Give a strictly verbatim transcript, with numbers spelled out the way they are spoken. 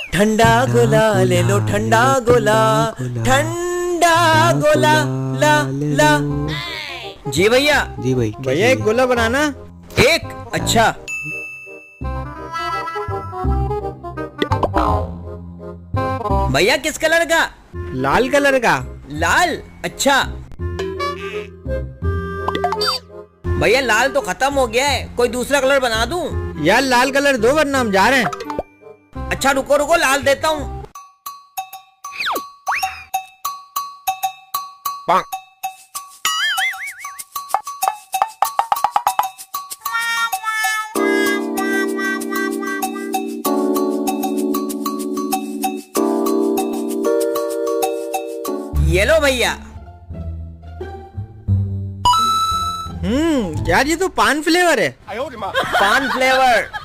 ठंडा गोला ले लो ठंडा गोला, ठंडा गोला ला ला। जी भैया। जी भाई। भैया एक गोला बनाना। एक, अच्छा। भैया किस कलर का? लाल कलर का। लाल, अच्छा। भैया लाल तो खत्म हो गया है, कोई दूसरा कलर बना दूं? यार लाल कलर दो वरना हम जा रहे हैं। अच्छा रुको रुको, लाल देता हूँ। ये लो भैया। हम्म यार ये तो पान फ्लेवर है। पान फ्लेवर